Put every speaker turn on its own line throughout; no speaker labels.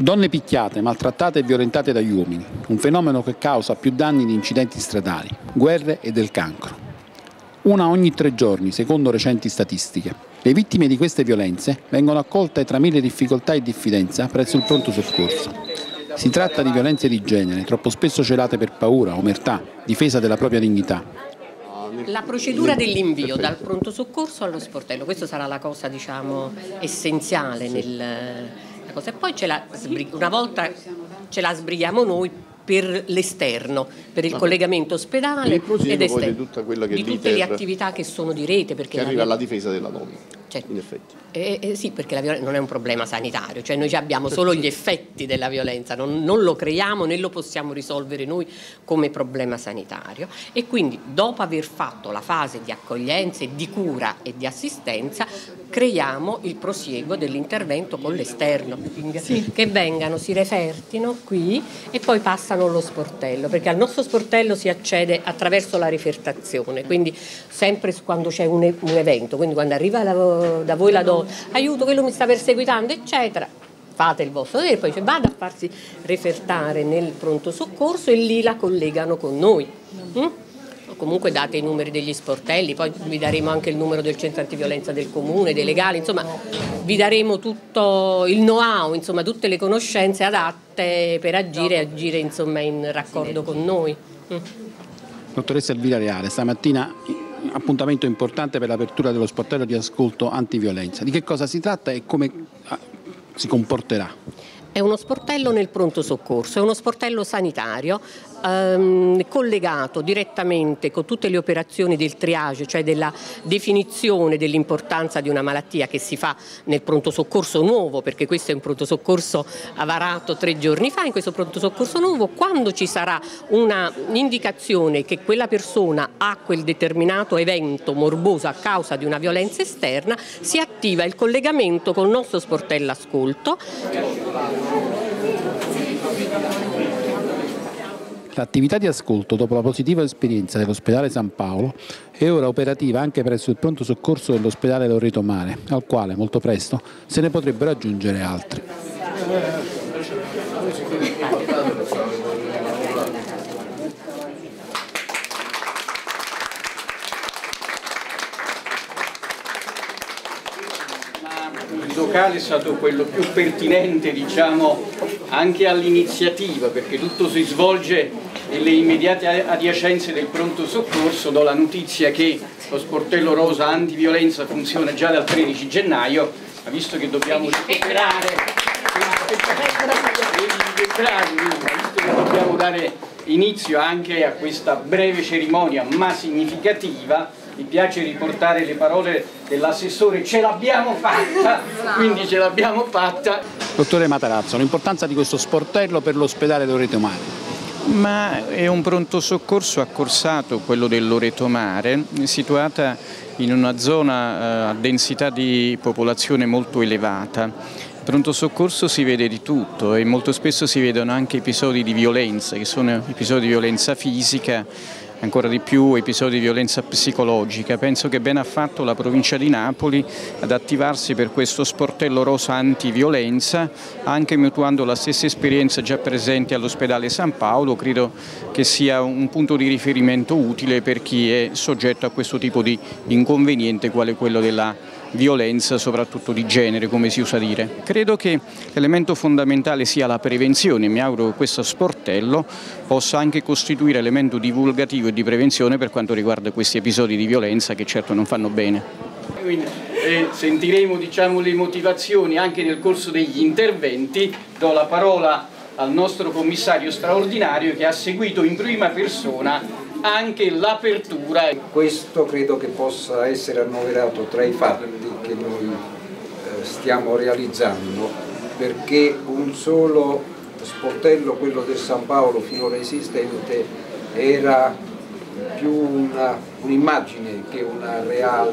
Donne picchiate, maltrattate e violentate dagli uomini, un fenomeno che causa più danni di incidenti stradali, guerre e del cancro. Una ogni 3 giorni, secondo recenti statistiche. Le vittime di queste violenze vengono accolte tra mille difficoltà e diffidenza presso il pronto soccorso. Si tratta di violenze di genere, troppo spesso celate per paura, omertà, difesa della propria dignità.
La procedura dell'invio dal pronto soccorso allo sportello, questa sarà la cosa, diciamo, essenziale nella cosa. E poi una volta ce la sbrighiamo noi per l'esterno, per il collegamento ospedale ed esterno, di tutte le attività che sono di rete, perché
che arriva alla difesa della donna.
Certo.
In effetti.
Sì, perché la violenza non è un problema sanitario, cioè noi abbiamo solo gli effetti della violenza, non lo creiamo né lo possiamo risolvere noi come problema sanitario, e quindi dopo aver fatto la fase di accoglienza e di cura e di assistenza creiamo il prosieguo dell'intervento con l'esterno, che vengano, si refertino qui e poi passano allo sportello, perché al nostro sportello si accede attraverso la rifertazione, quindi sempre quando c'è un evento, quindi quando arriva da voi la donna, aiuto, quello mi sta perseguitando, eccetera, fate il vostro dovere, poi vada a farsi refertare nel pronto soccorso e lì la collegano con noi. Comunque date i numeri degli sportelli, poi vi daremo anche il numero del centro antiviolenza del comune, dei legali, insomma vi daremo tutto il know-how, insomma tutte le conoscenze adatte per agire insomma in raccordo con noi.
Dottoressa Elvira Reale, stamattina appuntamento importante per l'apertura dello sportello di ascolto antiviolenza. Di che cosa si tratta e come si comporterà?
È uno sportello nel pronto soccorso, è uno sportello sanitario collegato direttamente con tutte le operazioni del triage, cioè della definizione dell'importanza di una malattia che si fa nel pronto soccorso nuovo, perché questo è un pronto soccorso varato 3 giorni fa. In questo pronto soccorso nuovo, quando ci sarà un'indicazione che quella persona ha quel determinato evento morboso a causa di una violenza esterna, si attiva il collegamento con il nostro sportello ascolto.
L'attività di ascolto, dopo la positiva esperienza dell'ospedale San Paolo, è ora operativa anche presso il pronto soccorso dell'ospedale Loreto Mare, al quale molto presto se ne potrebbero aggiungere altri.
Il locale è stato quello più pertinente, diciamo, anche all'iniziativa, perché tutto si svolge nelle immediate adiacenze del pronto soccorso. Do la notizia che lo sportello rosa antiviolenza funziona già dal 13 gennaio, ma visto che dobbiamo recuperare, visto che dobbiamo dare inizio anche a questa breve cerimonia ma significativa, mi piace riportare le parole dell'assessore: ce l'abbiamo fatta, quindi ce l'abbiamo fatta.
Dottore Matarazzo, l'importanza di questo sportello per l'ospedale Loreto Mare.
Ma è un pronto soccorso accorsato, quello del Loreto Mare, situata in una zona a densità di popolazione molto elevata. Il pronto soccorso si vede di tutto e molto spesso si vedono anche episodi di violenza, che sono episodi di violenza fisica, ancora di più episodi di violenza psicologica. Penso che bene ha fatto la provincia di Napoli ad attivarsi per questo sportello rosa antiviolenza, anche mutuando la stessa esperienza già presente all'ospedale San Paolo. Credo che sia un punto di riferimento utile per chi è soggetto a questo tipo di inconveniente, quale quello della violenza, soprattutto di genere, come si usa dire. Credo che l'elemento fondamentale sia la prevenzione. Mi auguro che questo sportello possa anche costituire elemento divulgativo e di prevenzione per quanto riguarda questi episodi di violenza che certo non fanno bene. Quindi, sentiremo, diciamo, le motivazioni anche nel corso degli interventi. Do la parola al nostro commissario straordinario che ha seguito in prima persona anche l'apertura.
Questo credo che possa essere annoverato tra i fatti che noi stiamo realizzando, perché un solo sportello, quello del San Paolo finora esistente, era più un'immagine che una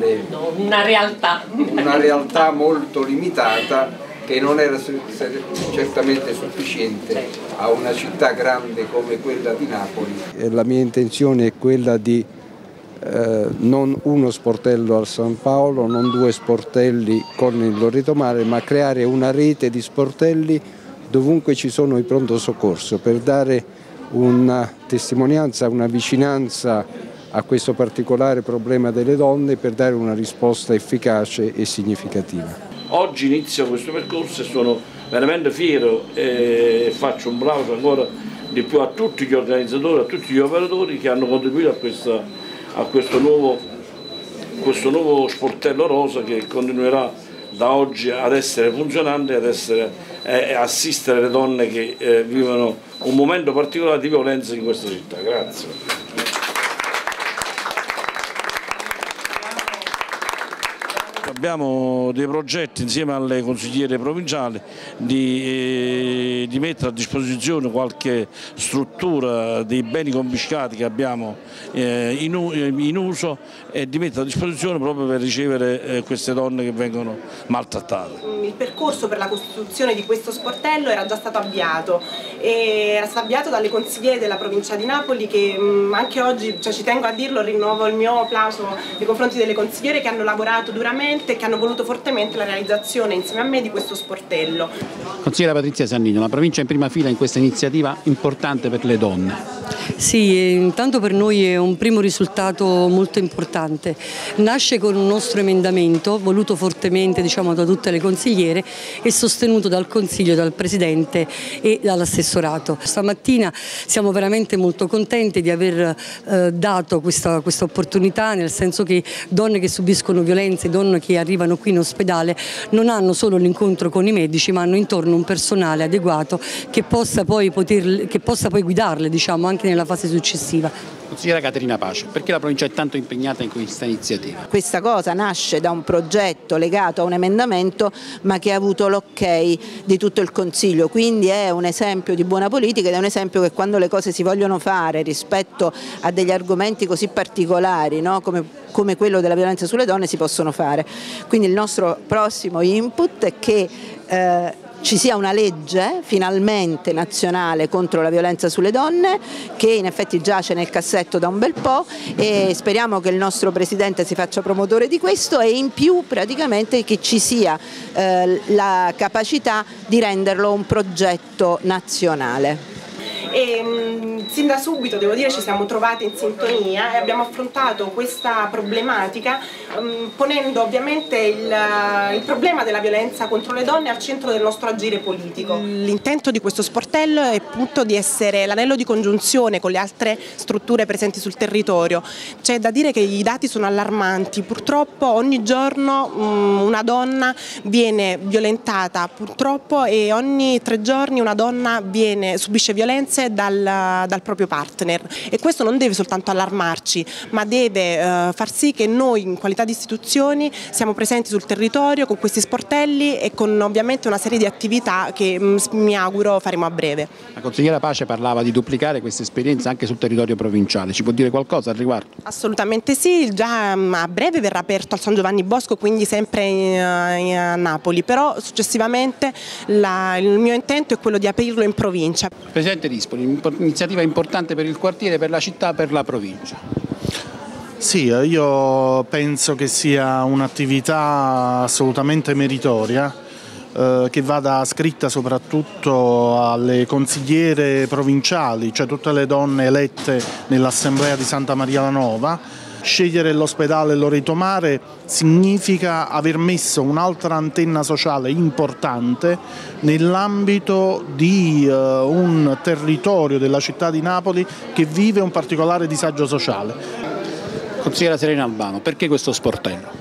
realtà molto limitata, che non era certamente sufficiente a una città grande come quella di Napoli. La mia intenzione è quella di non uno sportello al San Paolo, non 2 sportelli con il Loreto Mare, ma creare una rete di sportelli dovunque ci sono i pronto soccorso, per dare una testimonianza, una vicinanza a questo particolare problema delle donne, per dare una risposta efficace e significativa.
Oggi inizio questo percorso e sono veramente fiero e faccio un plauso ancora di più a tutti gli organizzatori, a tutti gli operatori che hanno contribuito a questo nuovo sportello rosa, che continuerà da oggi ad essere funzionante e assistere le donne che vivono un momento particolare di violenza in questa città. Grazie. Abbiamo dei progetti insieme alle consigliere provinciali di mettere a disposizione qualche struttura dei beni confiscati che abbiamo in uso e di mettere a disposizione proprio per ricevere queste donne che vengono maltrattate.
Il percorso per la costituzione di questo sportello era già stato avviato, e era stato avviato dalle consigliere della provincia di Napoli che anche oggi, ci tengo a dirlo, rinnovo il mio applauso nei confronti delle consigliere che hanno lavorato duramente e che hanno voluto fortemente la realizzazione insieme a me di questo sportello.
Consigliera Patrizia Sannino, la provincia è in prima fila in questa iniziativa importante per le donne.
Sì, intanto per noi è un primo risultato molto importante. Nasce con un nostro emendamento voluto fortemente da tutte le consigliere e sostenuto dal Consiglio, dal Presidente e dall'assessorato. Stamattina siamo veramente molto contenti di aver dato questa opportunità, nel senso che donne che subiscono violenze, donne che arrivano qui in ospedale non hanno solo l'incontro con i medici, ma hanno intorno un personale adeguato che possa poi guidarle anche nella fase successiva.
Consigliera Caterina Pace, perché la provincia è tanto impegnata in questa iniziativa?
Questa cosa nasce da un progetto legato a un emendamento, ma che ha avuto l'ok di tutto il Consiglio, quindi è un esempio di buona politica ed è un esempio che quando le cose si vogliono fare rispetto a degli argomenti così particolari, no? come quello della violenza sulle donne, si possono fare. Quindi il nostro prossimo input è che ci sia una legge finalmente nazionale contro la violenza sulle donne, che in effetti giace nel cassetto da un bel po', e speriamo che il nostro Presidente si faccia promotore di questo, e in più praticamente che ci sia la capacità di renderlo un progetto nazionale.
E sin da subito, devo dire, ci siamo trovate in sintonia e abbiamo affrontato questa problematica ponendo ovviamente il problema della violenza contro le donne al centro del nostro agire politico. L'intento di questo sportello è appunto di essere l'anello di congiunzione con le altre strutture presenti sul territorio. C'è da dire che i dati sono allarmanti, purtroppo ogni giorno una donna viene violentata, purtroppo, e ogni 3 giorni una donna subisce violenze dal proprio partner, e questo non deve soltanto allarmarci, ma deve far sì che noi in qualità di istituzioni siamo presenti sul territorio con questi sportelli e con ovviamente una serie di attività che mi auguro faremo a breve.
La consigliera Pace parlava di duplicare questa esperienza anche sul territorio provinciale, ci può dire qualcosa al riguardo?
Assolutamente sì, già a breve verrà aperto al San Giovanni Bosco, quindi sempre a Napoli, però successivamente il mio intento è quello di aprirlo in provincia.
Presidente Rispoli, un'iniziativa importante per il quartiere, per la città, per la provincia.
Sì, io penso che sia un'attività assolutamente meritoria, che vada scritta soprattutto alle consigliere provinciali, cioè tutte le donne elette nell'Assemblea di Santa Maria la Nova. Scegliere l'ospedale Loreto Mare significa aver messo un'altra antenna sociale importante nell'ambito di un territorio della città di Napoli che vive un particolare disagio sociale.
Consigliera Serena Albano, perché questo sportello?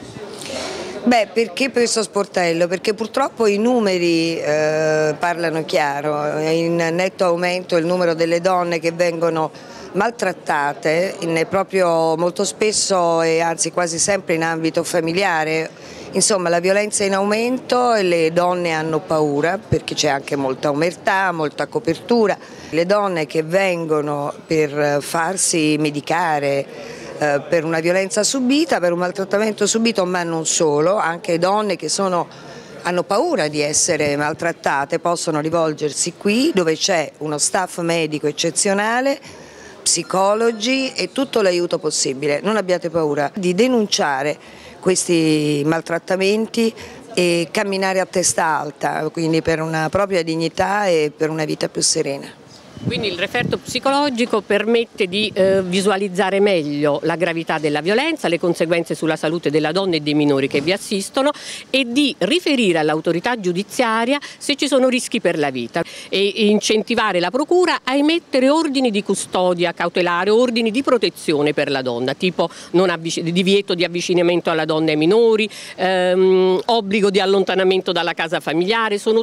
Perché questo sportello? Perché purtroppo i numeri parlano chiaro, è in netto aumento il numero delle donne che vengono maltrattate, proprio molto spesso e anzi quasi sempre in ambito familiare. Insomma, la violenza è in aumento e le donne hanno paura perché c'è anche molta omertà, molta copertura. Le donne che vengono per farsi medicare per una violenza subita, per un maltrattamento subito, ma non solo, anche donne che hanno paura di essere maltrattate, possono rivolgersi qui dove c'è uno staff medico eccezionale, psicologi e tutto l'aiuto possibile. Non abbiate paura di denunciare questi maltrattamenti e camminare a testa alta, quindi per una propria dignità e per una vita più serena.
Quindi il referto psicologico permette di visualizzare meglio la gravità della violenza, le conseguenze sulla salute della donna e dei minori che vi assistono e di riferire all'autorità giudiziaria se ci sono rischi per la vita e incentivare la procura a emettere ordini di custodia cautelare, ordini di protezione per la donna, tipo divieto di avvicinamento alla donna e ai minori, obbligo di allontanamento dalla casa familiare, sono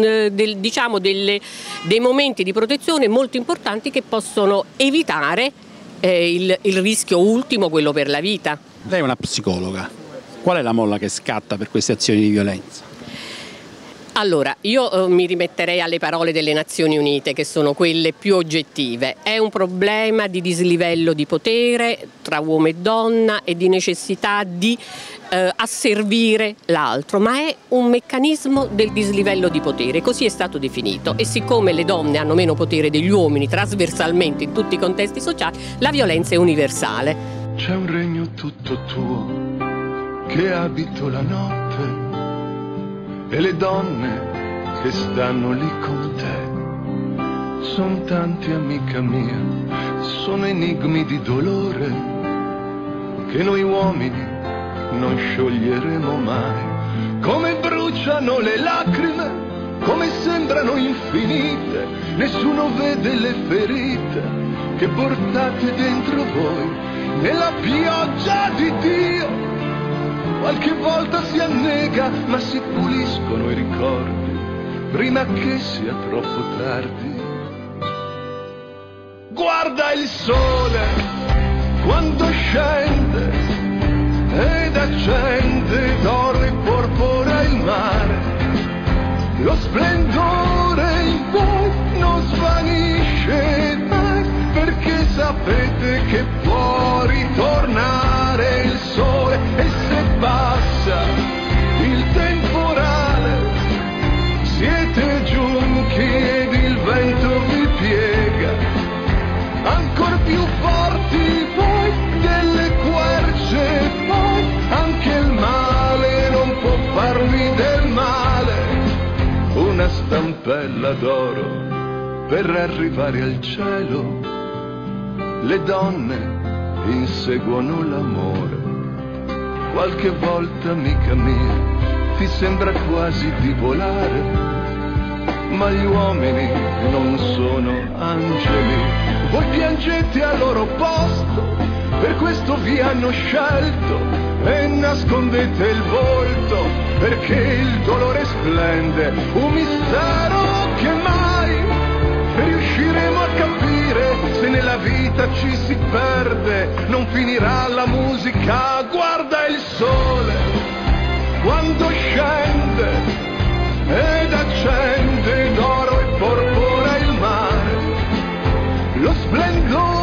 dei momenti di protezione molto importanti che possono evitare il rischio ultimo, quello per la vita.
Lei è una psicologa, qual è la molla che scatta per queste azioni di violenza?
Allora, io mi rimetterei alle parole delle Nazioni Unite, che sono quelle più oggettive. È un problema di dislivello di potere tra uomo e donna e di necessità di asservire l'altro, ma è un meccanismo del dislivello di potere, così è stato definito, e siccome le donne hanno meno potere degli uomini trasversalmente in tutti i contesti sociali, la violenza è universale.
C'è un regno tutto tuo che abito la notte e le donne che stanno lì con te sono tanti, amica mia, sono enigmi di dolore che noi uomini non scioglieremo mai. Come bruciano le lacrime, come sembrano infinite, nessuno vede le ferite che portate dentro voi nella pioggia di Dio. Qualche volta si annega, ma si puliscono i ricordi prima che sia troppo tardi. Guarda il sole quando scende ed accende d'oro e porpora il mare, lo splendore in voi non svanisce mai, perché sapete che può ritornare il sole, e se passa il temporale siete giunchi ed il vento vi piega, ancor più forti voi delle querce. Anche il male non può farvi del male, una stampella d'oro per arrivare al cielo. Le donne inseguono l'amore, qualche volta, amica mia, ti sembra quasi di volare, ma gli uomini non sono angeli. Voi piangete al loro posto, per questo vi hanno scelto, e nascondete il volto perché il dolore splende, un mistero che mai riusciremo a capire. Se nella vita ci si perde non finirà la musica. Guarda il sole quando scende ed accende d'oro e porpora il mare, lo splendore